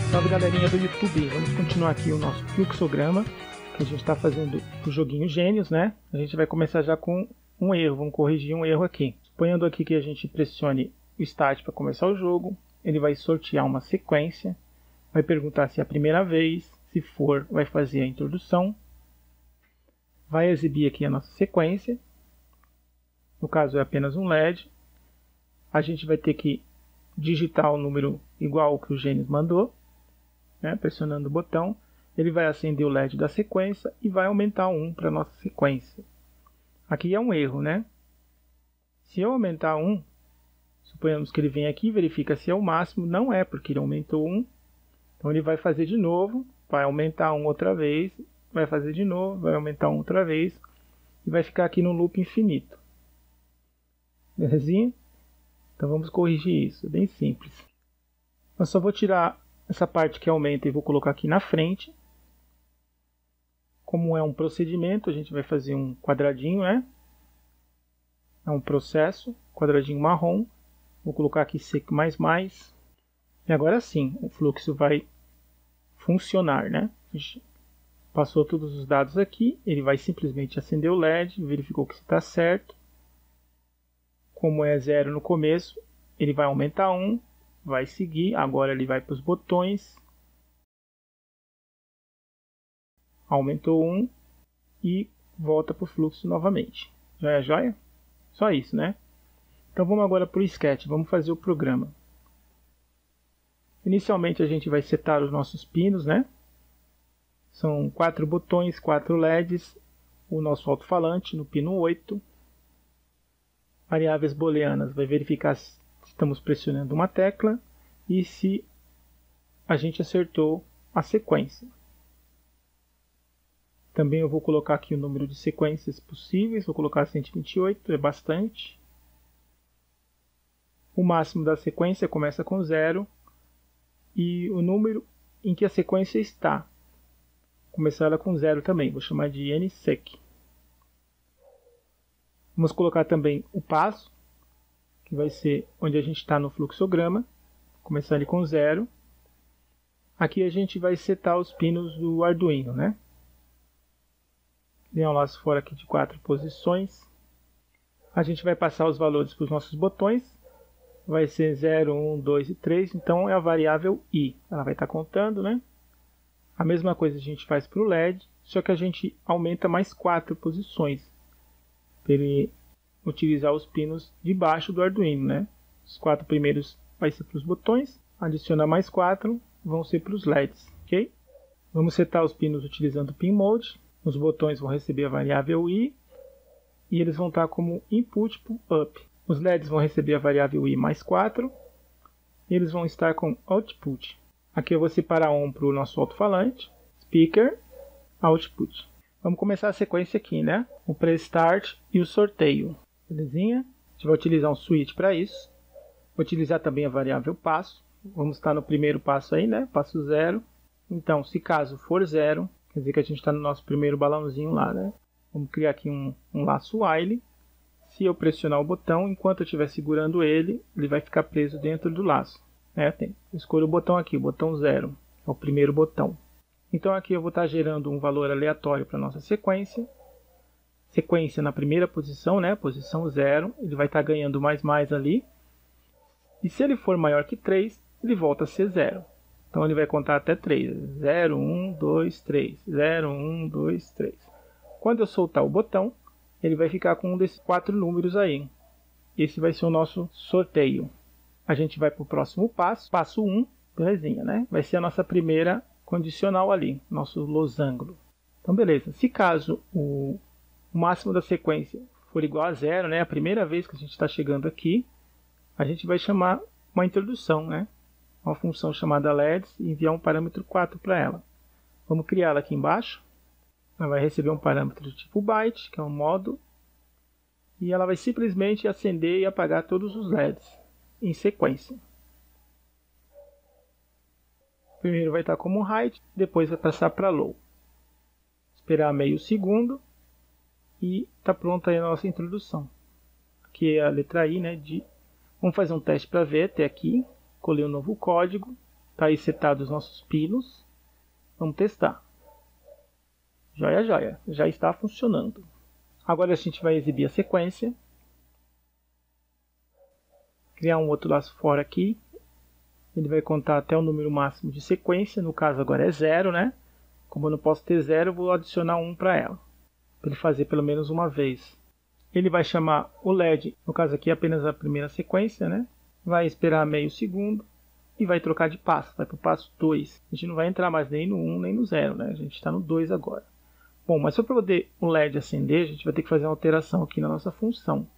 Salve galerinha do YouTube, vamos continuar aqui o nosso fluxograma, que a gente está fazendo o joguinho Gênios, né? A gente vai começar já com um erro, vamos corrigir um erro aqui. Suponhando aqui que a gente pressione o Start para começar o jogo, ele vai sortear uma sequência, vai perguntar se é a primeira vez, se for, vai fazer a introdução, vai exibir aqui a nossa sequência, no caso é apenas um LED, a gente vai ter que digitar o número igual ao que o Gênios mandou, né, pressionando o botão, ele vai acender o LED da sequência e vai aumentar 1 para a nossa sequência. Aqui é um erro, né? Se eu aumentar 1, suponhamos que ele vem aqui e verifica se é o máximo, não é, porque ele aumentou 1. Então ele vai fazer de novo, vai aumentar 1 outra vez, vai fazer de novo, vai aumentar 1 outra vez, e vai ficar aqui no loop infinito. Belezinha? Então vamos corrigir isso, é bem simples. Eu só vou tirar essa parte que aumenta e vou colocar aqui na frente. Como é um procedimento, a gente vai fazer um quadradinho, né? É um processo, quadradinho marrom. Vou colocar aqui sec++. E agora sim, o fluxo vai funcionar, né? A gente passou todos os dados aqui, ele vai simplesmente acender o LED, verificou que está certo. Como é 0 no começo, ele vai aumentar 1, vai seguir, agora ele vai para os botões. Aumentou 1 e volta para o fluxo novamente. Já é joia? Só isso, né? Então vamos agora para o sketch, vamos fazer o programa. Inicialmente a gente vai setar os nossos pinos, né? São 4 botões, 4 LEDs, o nosso alto-falante no pino 8. Variáveis booleanas, vai verificar se estamos pressionando uma tecla e se a gente acertou a sequência. Também eu vou colocar aqui o número de sequências possíveis, vou colocar 128, é bastante. O máximo da sequência começa com 0 e o número em que a sequência está. Começar ela com 0 também, vou chamar de nsec. Vamos colocar também o passo, que vai ser onde a gente está no fluxograma. Começar ele com 0. Aqui a gente vai setar os pinos do Arduino, né? Tem um laço fora aqui de 4 posições. A gente vai passar os valores para os nossos botões. Vai ser 0, 1, 2 e 3. Então é a variável i. Ela vai estar contando, né? A mesma coisa a gente faz para o LED, só que a gente aumenta mais 4 posições. Para ele utilizar os pinos de baixo do Arduino, né? Os 4 primeiros vai ser para os botões. Adicionar mais 4 vão ser para os LEDs, ok? Vamos setar os pinos utilizando o Pin Mode. Os botões vão receber a variável i e eles vão estar como input para up. Os LEDs vão receber a variável i mais 4 e eles vão estar com output. Aqui eu vou separar um para o nosso alto-falante, speaker, output. Vamos começar a sequência aqui, né? O pre-start e o sorteio. Belezinha? A gente vai utilizar um switch para isso. Vou utilizar também a variável passo. Vamos estar no primeiro passo aí, né? Passo 0. Então, se caso for 0, quer dizer que a gente está no nosso primeiro balãozinho lá, né? Vamos criar aqui um laço while. Se eu pressionar o botão, enquanto eu estiver segurando ele, ele vai ficar preso dentro do laço. Escolho o botão aqui, o botão 0. É o primeiro botão. Então aqui eu vou estar gerando um valor aleatório para a nossa sequência. Sequência na primeira posição, né? Posição 0. Ele vai estar ganhando mais ali. E se ele for maior que 3, ele volta a ser 0. Então ele vai contar até 3. 0, 1, 2, 3. 0, 1, 2, 3. Quando eu soltar o botão, ele vai ficar com um desses 4 números aí. Esse vai ser o nosso sorteio. A gente vai para o próximo passo. Passo 1, belezinha, né? Vai ser a nossa primeira condicional ali, nosso losango. Então beleza. Se caso o máximo da sequência for igual a 0, né? A primeira vez que a gente está chegando aqui, a gente vai chamar uma introdução, né? Uma função chamada LEDs e enviar um parâmetro 4 para ela. Vamos criá-la aqui embaixo. Ela vai receber um parâmetro de tipo byte, que é um modo, e ela vai simplesmente acender e apagar todos os LEDs em sequência. Primeiro vai estar como high, depois vai passar para low. Esperar meio segundo e está pronta aí a nossa introdução. Aqui é a letra I, né? Vamos fazer um teste para ver até aqui. Colei um novo código. Tá aí setado os nossos pinos. Vamos testar. Joia, joia. Já está funcionando. Agora a gente vai exibir a sequência. Criar um outro laço for aqui. Ele vai contar até o número máximo de sequência. No caso agora é 0, né? Como eu não posso ter 0, eu vou adicionar 1 para ela. Para ele fazer pelo menos uma vez. Ele vai chamar o LED. No caso aqui é apenas a primeira sequência, né? Vai esperar meio segundo. E vai trocar de passo. Vai para o passo 2. A gente não vai entrar mais nem no 1 nem no 0, né? A gente está no 2 agora. Bom, mas para poder o LED acender, a gente vai ter que fazer uma alteração aqui na nossa função.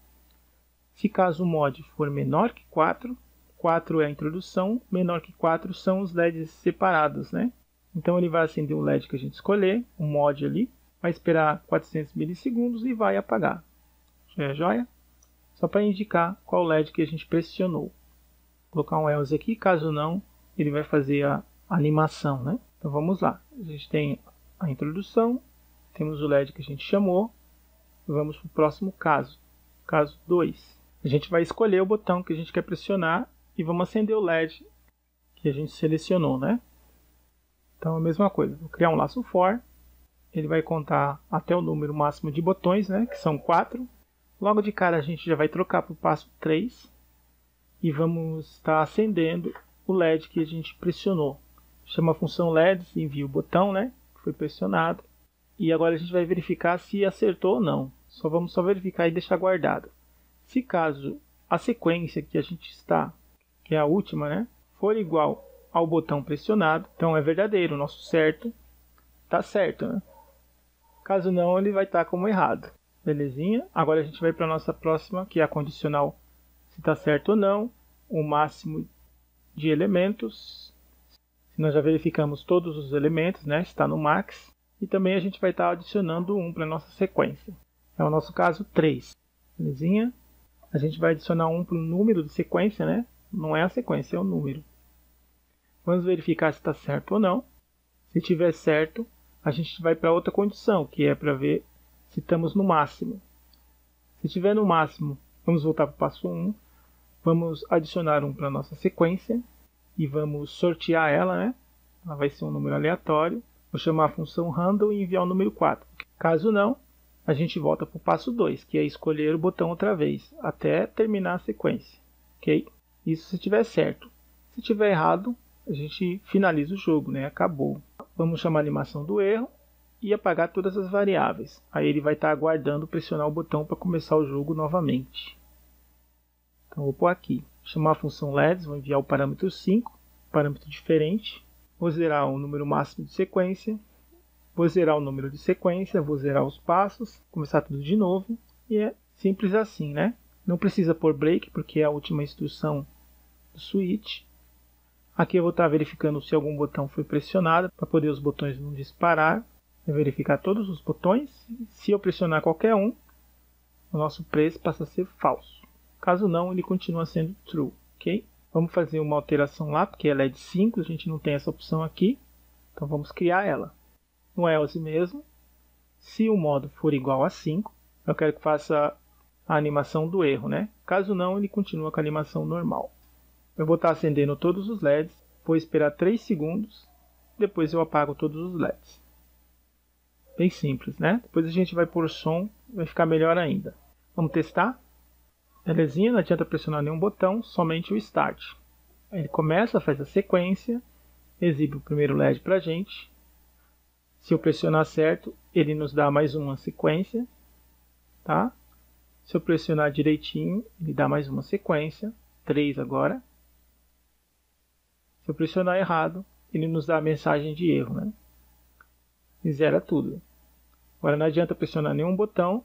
Se caso o mod for menor que 4, 4 é a introdução, menor que 4 são os LEDs separados, né? Então ele vai acender o LED que a gente escolher, o mod ali, vai esperar 400 milissegundos e vai apagar. Joia, joia? Só para indicar qual LED que a gente pressionou. Vou colocar um else aqui, caso não, ele vai fazer a animação, né? Então vamos lá. A gente tem a introdução, temos o LED que a gente chamou. Vamos para o próximo caso, caso 2. A gente vai escolher o botão que a gente quer pressionar e vamos acender o LED que a gente selecionou, né? Então a mesma coisa, vou criar um laço for. Ele vai contar até o número máximo de botões, né? Que são 4. Logo de cara a gente já vai trocar para o passo 3. E vamos estar acendendo o LED que a gente pressionou. Chama a função LEDs, envia o botão, né? Que foi pressionado. E agora a gente vai verificar se acertou ou não. Vamos verificar e deixar guardado. Se caso a sequência que a gente está, que é a última, né, for igual ao botão pressionado, então é verdadeiro, o nosso certo está certo, né? Caso não, ele vai estar como errado. Belezinha? Agora a gente vai para a nossa próxima, que é a condicional, se está certo ou não, o máximo de elementos. Se nós já verificamos todos os elementos, né, está no max. E também a gente vai estar adicionando 1 para a nossa sequência. É o nosso caso 3. Belezinha? A gente vai adicionar 1 para o número de sequência, né? Não é a sequência, é o número. Vamos verificar se está certo ou não. Se estiver certo, a gente vai para outra condição, que é para ver se estamos no máximo. Se estiver no máximo, vamos voltar para o passo 1. Vamos adicionar 1 para a nossa sequência. E vamos sortear ela, né? Ela vai ser um número aleatório. Vou chamar a função handle e enviar o número 4. Caso não, a gente volta para o passo 2, que é escolher o botão outra vez, até terminar a sequência. Ok? Isso se estiver certo. Se estiver errado, a gente finaliza o jogo, né? Acabou. Vamos chamar a animação do erro e apagar todas as variáveis. Aí ele vai estar aguardando pressionar o botão para começar o jogo novamente. Então vou pôr aqui. Vou chamar a função LEDs, vou enviar o parâmetro 5, parâmetro diferente. Vou zerar o número máximo de sequência. Vou zerar o número de sequência, vou zerar os passos, começar tudo de novo. E é simples assim, né? Não precisa pôr break, porque é a última instrução do switch. Aqui eu vou estar verificando se algum botão foi pressionado, para poder os botões não disparar. Vou verificar todos os botões. Se eu pressionar qualquer um, o nosso preço passa a ser falso. Caso não, ele continua sendo true, ok? Vamos fazer uma alteração lá, porque ela é de 5, a gente não tem essa opção aqui. Então vamos criar ela. No else mesmo, se o modo for igual a 5, eu quero que faça a animação do erro, né? Caso não, ele continua com a animação normal. Eu vou estar acendendo todos os LEDs, vou esperar 3 segundos, depois eu apago todos os LEDs. Bem simples, né? Depois a gente vai pôr som, vai ficar melhor ainda. Vamos testar? Belezinha, não adianta pressionar nenhum botão, somente o Start. Aí ele começa, faz a sequência, exibe o primeiro LED para a gente. Se eu pressionar certo, ele nos dá mais uma sequência. Tá? Se eu pressionar direitinho, ele dá mais uma sequência, 3 agora. Se eu pressionar errado, ele nos dá a mensagem de erro, né? E zera tudo. Agora não adianta pressionar nenhum botão,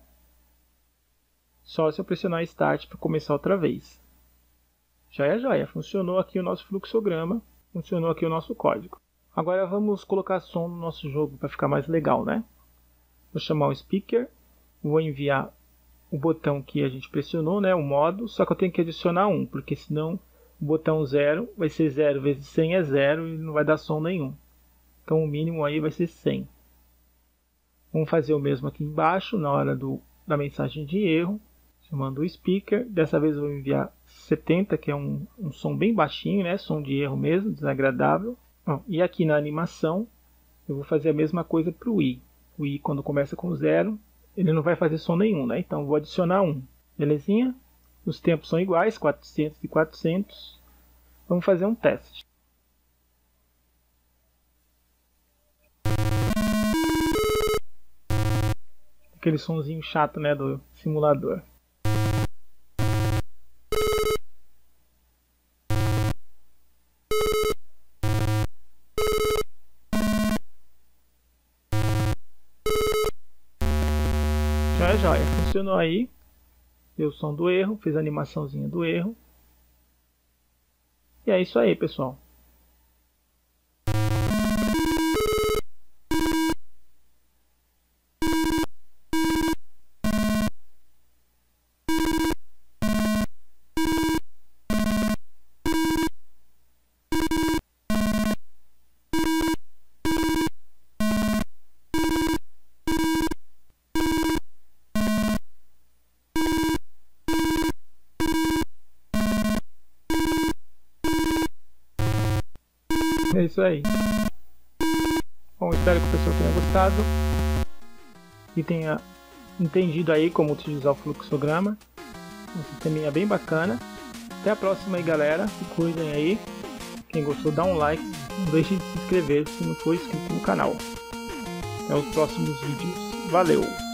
só se eu pressionar Start para começar outra vez. Joia, joia. Funcionou aqui o nosso fluxograma, funcionou aqui o nosso código. Agora vamos colocar som no nosso jogo para ficar mais legal, né? Vou chamar o speaker, vou enviar o botão que a gente pressionou, né? O modo, só que eu tenho que adicionar 1, porque senão o botão 0 vai ser 0 vezes 100 é 0 e não vai dar som nenhum. Então o mínimo aí vai ser 100. Vamos fazer o mesmo aqui embaixo, na hora da mensagem de erro, chamando o speaker. Dessa vez eu vou enviar 70, que é um som bem baixinho, né? Som de erro mesmo, desagradável. E aqui na animação, eu vou fazer a mesma coisa para o I. O I, quando começa com 0, ele não vai fazer som nenhum, né? Então, eu vou adicionar 1. Belezinha? Os tempos são iguais, 400 e 400. Vamos fazer um teste. Aquele sonzinho chato, né, do simulador. Joia, funcionou aí. Deu o som do erro, fiz a animaçãozinha do erro. E é isso aí, pessoal. É isso aí. Bom, espero que o pessoal tenha gostado e tenha entendido aí como utilizar o fluxograma. Um sisteminha bem bacana. Até a próxima aí, galera. Se cuidem aí. Quem gostou, dá um like. Não deixe de se inscrever se não for inscrito no canal. Até os próximos vídeos. Valeu!